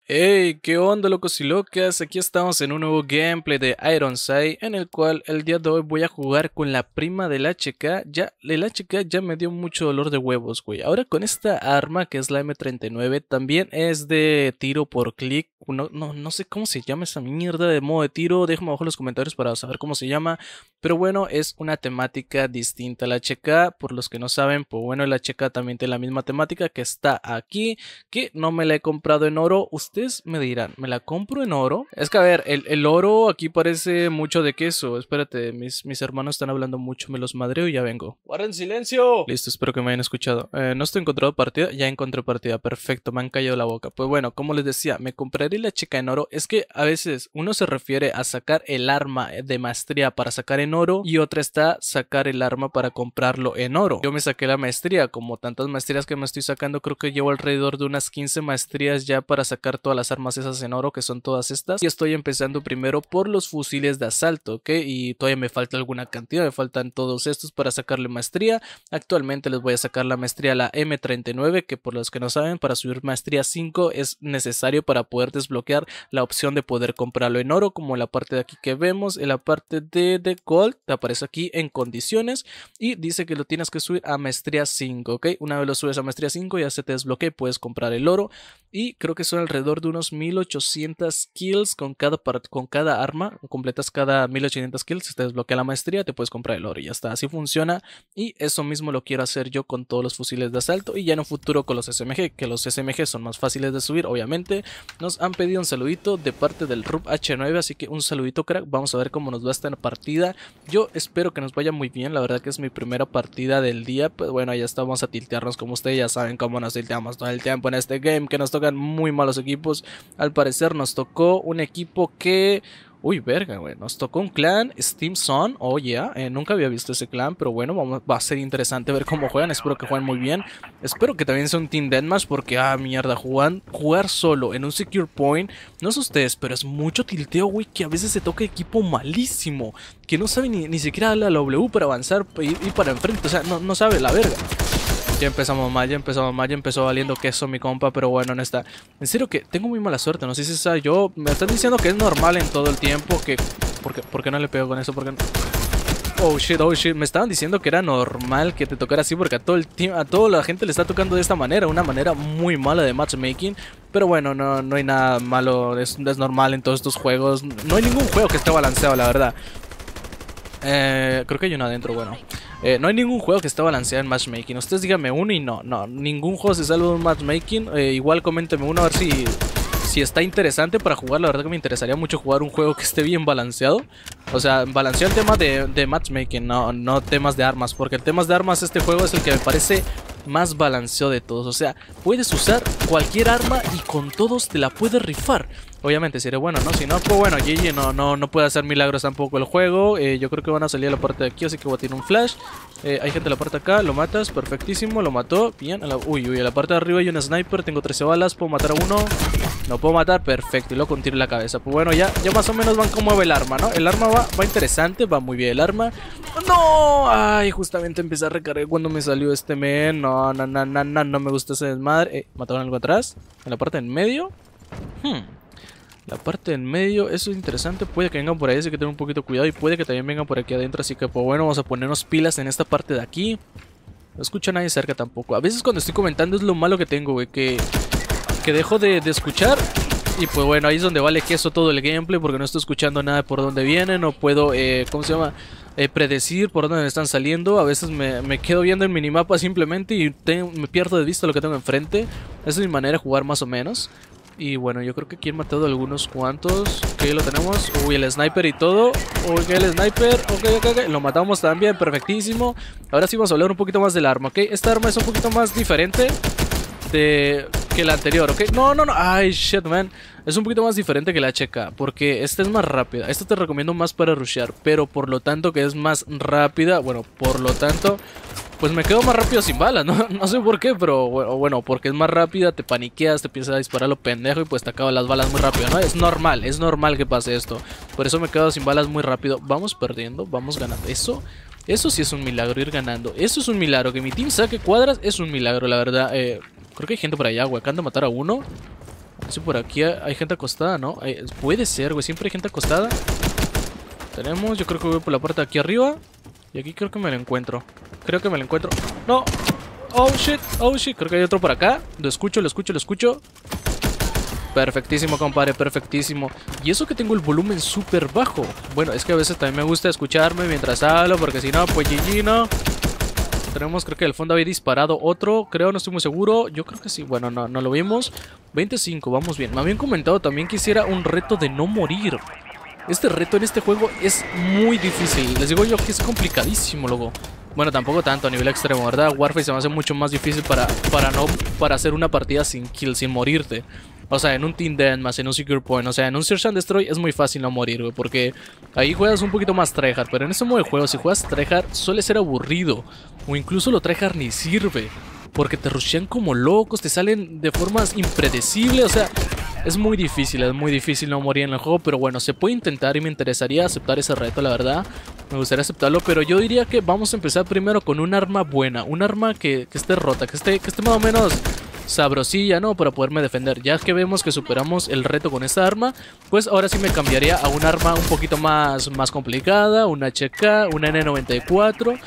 Hey, ¿qué onda, locos y locas? Aquí estamos en un nuevo gameplay de Ironside, en el cual el día de hoy voy a jugar con la prima del HK. El HK ya me dio mucho dolor de huevos, güey. Ahora con esta arma, que es la M39, también es de tiro por clic. No sé cómo se llama esa mierda de modo de tiro. Déjame abajo en los comentarios para saber cómo se llama. Pero bueno, es una temática distinta al HK. Por los que no saben, pues bueno, el HK también tiene la misma temática que está aquí, que no me la he comprado en oro. Ustedes me dirán, ¿me la compro en oro? Es que a ver, el oro aquí parece mucho de queso. Espérate, mis hermanos están hablando mucho, me los madreo y ya vengo. ¡Guarden silencio! Listo, espero que me hayan escuchado. No estoy encontrando partida, ya encontré partida, perfecto, me han callado la boca. Pues bueno, como les decía, me compraré la chica en oro. Es que a veces uno se refiere a sacar el arma de maestría para sacar en oro, y otra está sacar el arma para comprarlo en oro. Yo me saqué la maestría, como tantas maestrías que me estoy sacando, creo que llevo alrededor de unas 15 maestrías ya para sacar todas las armas esas en oro, que son todas estas, y estoy empezando primero por los fusiles de asalto, ¿ok? Y todavía me falta alguna cantidad, me faltan todos estos para sacarle maestría. Actualmente les voy a sacar la maestría a la M39, que por los que no saben, para subir maestría 5 es necesario para poder desbloquear la opción de poder comprarlo en oro, como en la parte de aquí que vemos. En la parte de Gold te aparece aquí en condiciones y dice que lo tienes que subir a maestría 5, ¿ok? Una vez lo subes a maestría 5 ya se te desbloquea y puedes comprar el oro, y creo que son alrededor de unos 1800 kills con cada arma. Completas cada 1800 kills, se te desbloquea la maestría, te puedes comprar el oro y ya está. Así funciona, y eso mismo lo quiero hacer yo con todos los fusiles de asalto, y ya en un futuro con los SMG, que los SMG son más fáciles de subir. Obviamente nos han pedido un saludito de parte del RUP H9, así que un saludito, crack. Vamos a ver cómo nos va esta partida. Yo espero que nos vaya muy bien, la verdad que es mi primera partida del día. Pues bueno, ya estamos a tiltearnos, como ustedes ya saben cómo nos tilteamos todo el tiempo en este game, que nos tocan muy malos equipos. Al parecer nos tocó un equipo que... Uy, verga, güey. Nos tocó un clan, Steam Sun. Oh, yeah. Nunca había visto ese clan, pero bueno, va a ser interesante ver cómo juegan. Espero que jueguen muy bien. Espero que también sea un Team Deathmatch, porque, mierda, jugar solo en un Secure Point, no sé ustedes, pero es mucho tilteo, güey, que a veces se toca equipo malísimo, que no sabe ni siquiera darle a la W para avanzar y para enfrente. O sea, no sabe la verga. Ya empezamos mal, ya empezó valiendo queso mi compa, pero bueno, no está. En serio que tengo muy mala suerte, no sé si es yo. Me están diciendo que es normal en todo el tiempo, que... ¿Por qué no le pego con eso? ¿Por qué no? Oh shit, me estaban diciendo que era normal que te tocara así, porque a toda la gente le está tocando de esta manera, una manera muy mala de matchmaking. Pero bueno, no hay nada malo, es normal en todos estos juegos. No hay ningún juego que esté balanceado, la verdad. Creo que hay uno adentro, bueno. No hay ningún juego que esté balanceado en matchmaking. Ustedes díganme uno y no, ningún juego se salva de un matchmaking. Igual coméntenme uno a ver si está interesante para jugar. La verdad que me interesaría mucho jugar un juego que esté bien balanceado. O sea, balanceado el tema de matchmaking, no temas de armas. Porque el tema de armas, este juego es el que me parece más balanceado de todos. O sea, puedes usar cualquier arma y con todos te la puedes rifar. Obviamente si eres bueno, ¿no? Si no, pues bueno, GG, no puede hacer milagros tampoco el juego. Yo creo que van a salir a la parte de aquí, así que voy a tirar un flash. Hay gente en la parte de acá, lo matas, perfectísimo, lo mató. Bien, uy, en la parte de arriba hay un sniper, tengo 13 balas, puedo matar a uno. No puedo matar, perfecto, y luego con tiro en la cabeza. Pues bueno, ya más o menos van como el arma, ¿no? El arma va interesante, va muy bien el arma. ¡No! Ay, justamente empecé a recargar cuando me salió este men. No me gusta ese desmadre. ¿Mataron algo atrás? ¿En la parte en medio? La parte en medio, eso es interesante. Puede que vengan por ahí, así que tener un poquito de cuidado. Y puede que también vengan por aquí adentro, así que pues bueno, vamos a ponernos pilas en esta parte de aquí. No escucho a nadie cerca tampoco. A veces cuando estoy comentando es lo malo que tengo, güey, que dejo de escuchar. Y pues bueno, ahí es donde vale queso todo el gameplay, porque no estoy escuchando nada de por dónde vienen. No puedo, ¿cómo se llama? Predecir por dónde están saliendo. A veces me quedo viendo el minimapa simplemente y me pierdo de vista lo que tengo enfrente. Esa es mi manera de jugar más o menos. Y bueno, yo creo que aquí han matado algunos cuantos. Ok, lo tenemos. Uy, el sniper y todo. Uy, el sniper. Ok. Lo matamos también, perfectísimo. Ahora sí vamos a hablar un poquito más del arma, ok. Esta arma es un poquito más diferente que la anterior, ok. No. Ay, shit, man. Es un poquito más diferente que la HK, porque esta es más rápida. Esta te recomiendo más para rushear, pero por lo tanto que es más rápida, bueno, por lo tanto, pues me quedo más rápido sin balas, no sé por qué, pero bueno, porque es más rápida, te paniqueas, te empiezas a disparar lo pendejo y pues te acaban las balas muy rápido, ¿no? Es normal que pase esto. Por eso me quedo sin balas muy rápido. Vamos perdiendo, vamos ganando. Eso sí es un milagro, ir ganando. Eso es un milagro, que mi team saque cuadras es un milagro, la verdad. Creo que hay gente por allá, güey, acá anda a matar a uno. Sí, por aquí hay gente acostada, ¿no? Puede ser, güey. Siempre hay gente acostada. Tenemos, yo creo que voy por la puerta de aquí arriba. Y aquí creo que me lo encuentro. Creo que me lo encuentro. ¡No! ¡Oh, shit! ¡Oh, shit! Creo que hay otro por acá. Lo escucho, lo escucho, lo escucho. Perfectísimo, compadre, perfectísimo. Y eso que tengo el volumen súper bajo. Bueno, es que a veces también me gusta escucharme mientras hablo, porque si no, pues GG, ¿no? Tenemos, creo que al fondo había disparado otro. Creo, no estoy muy seguro. Yo creo que sí. Bueno, no lo vimos. 25, vamos bien. Me habían comentado también que hiciera un reto de no morir. Este reto en este juego es muy difícil. Les digo yo que es complicadísimo, loco. Bueno, tampoco tanto a nivel extremo, ¿verdad? Warface se me hace mucho más difícil para hacer una partida sin kill, sin morirte. O sea, en un Team Deathmatch, en un Secure Point, o sea, en un Search and Destroy es muy fácil no morir, güey, porque ahí juegas un poquito más tryhard. Pero en este modo de juego, si juegas tryhard, suele ser aburrido. O incluso lo tryhard ni sirve, porque te rushean como locos, te salen de formas impredecibles, o sea... Es muy difícil no morir en el juego, pero bueno, se puede intentar y me interesaría aceptar ese reto, la verdad. Me gustaría aceptarlo, pero yo diría que vamos a empezar primero con un arma buena, un arma que esté rota, que esté más o menos sabrosilla, ¿no? Para poderme defender. Ya que vemos que superamos el reto con esta arma, pues ahora sí me cambiaría a un arma un poquito más complicada, una HK, una N94...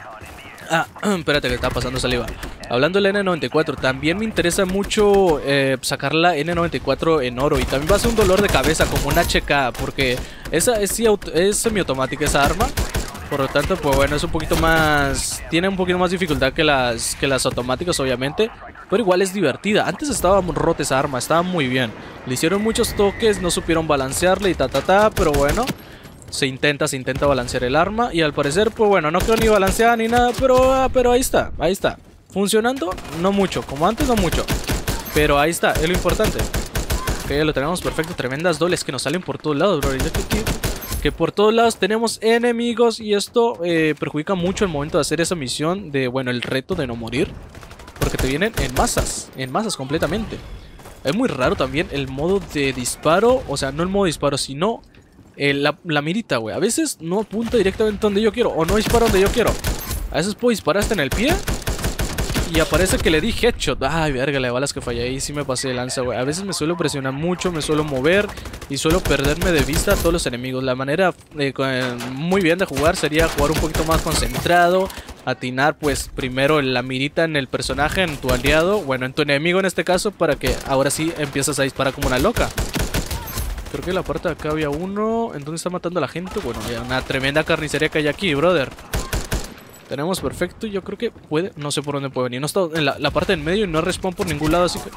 Ah, espérate que está pasando saliva. Hablando del N94, también me interesa mucho sacar la N94 en oro. Y también va a ser un dolor de cabeza como una HK, porque esa es semiautomática esa arma. Por lo tanto, pues bueno, es un poquito más... Tiene un poquito más dificultad que las automáticas, obviamente. Pero igual es divertida. Antes estaba rota esa arma, estaba muy bien. Le hicieron muchos toques, no supieron balancearle y pero bueno... Se intenta balancear el arma. Y al parecer, pues bueno, no creo ni balancear ni nada. Pero ahí está. Funcionando, no mucho. Como antes, no mucho. Pero ahí está, es lo importante. Ok, ya lo tenemos perfecto. Tremendas dobles que nos salen por todos lados, bro. Que por todos lados tenemos enemigos. Y esto perjudica mucho el momento de hacer esa misión de, bueno, el reto de no morir. Porque te vienen en masas completamente. Es muy raro también el modo de disparo. O sea, no el modo de disparo, sino... la mirita, güey. A veces no apunta directamente donde yo quiero. O no dispara donde yo quiero. A veces puedo disparar hasta en el pie y aparece que le di headshot. Ay, verga, de balas que fallé. Ahí sí me pasé de lanza, güey. A veces me suelo presionar mucho, me suelo mover y suelo perderme de vista a todos los enemigos. La manera muy bien de jugar sería jugar un poquito más concentrado. Atinar pues primero la mirita en el personaje, en tu aliado, bueno, en tu enemigo en este caso, para que ahora sí empiezas a disparar como una loca. Creo que en la parte de acá había uno. ¿En dónde está matando a la gente? Bueno, ya una tremenda carnicería que hay aquí, brother. Tenemos perfecto. Yo creo que puede... No sé por dónde puede venir. No está en la parte del medio y no respawn por ningún lado, así que...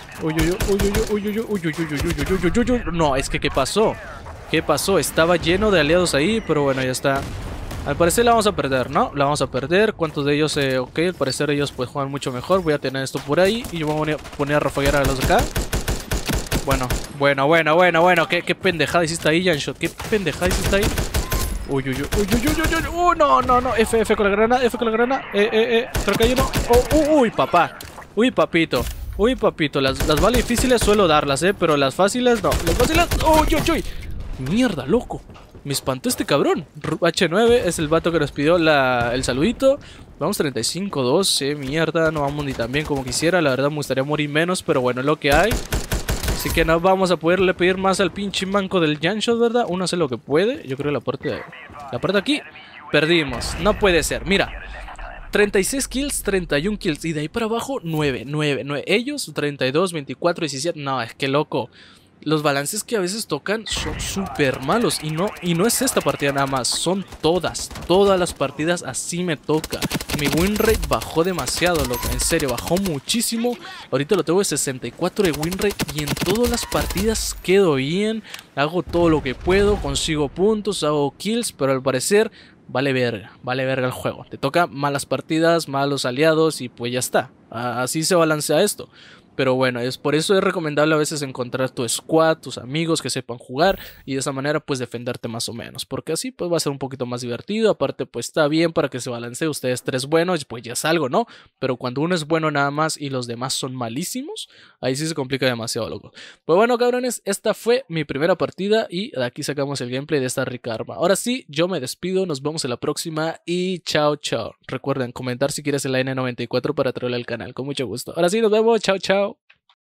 No, es que ¿qué pasó? ¿Qué pasó? Estaba lleno de aliados ahí, pero bueno, ya está. Al parecer la vamos a perder, ¿no? La vamos a perder. ¿Cuántos de ellos? Ok, al parecer ellos pues juegan mucho mejor. Voy a tener esto por ahí y yo me voy a poner a rafaguear a los de acá. Bueno. ¿Qué pendejada hiciste ahí, Janshot? ¿Qué pendejada hiciste ahí? Uy. No. F con la grana, Creo que hay uno. Uy, papá. Uy, papito. Las balas difíciles suelo darlas, pero las fáciles no. Las fáciles. Uy. Mierda, loco. Me espantó este cabrón. H9 es el vato que nos pidió el saludito. Vamos 35-12. Mierda, no vamos ni tan bien como quisiera. La verdad me gustaría morir menos, pero bueno, es lo que hay. Así que no vamos a poderle pedir más al pinche manco del Janshot, ¿verdad? Uno hace lo que puede. Yo creo que la parte de aquí perdimos. No puede ser. Mira, 36 kills, 31 kills. Y de ahí para abajo, 9. Ellos, 32, 24, 17. No, es que loco. Los balances que a veces tocan son súper malos. Y no es esta partida nada más. Son todas las partidas así me toca. Mi win rate bajó demasiado, loco. En serio, bajó muchísimo. Ahorita lo tengo de 64 de win rate. Y en todas las partidas quedo bien. Hago todo lo que puedo. Consigo puntos, hago kills. Pero al parecer vale verga el juego. Te toca malas partidas, malos aliados y pues ya está. Así se balancea esto. Pero bueno, por eso es recomendable a veces encontrar tu squad, tus amigos que sepan jugar y de esa manera pues defenderte más o menos, porque así pues va a ser un poquito más divertido. Aparte pues está bien para que se balancee ustedes tres buenos, pues ya es algo, ¿no? Pero cuando uno es bueno nada más y los demás son malísimos, ahí sí se complica demasiado, loco. Pues bueno, cabrones, esta fue mi primera partida y de aquí sacamos el gameplay de esta rica arma. Ahora sí, yo me despido, nos vemos en la próxima y chao. Recuerden comentar si quieres la N94 para traerla al canal, con mucho gusto. Ahora sí, nos vemos, chao.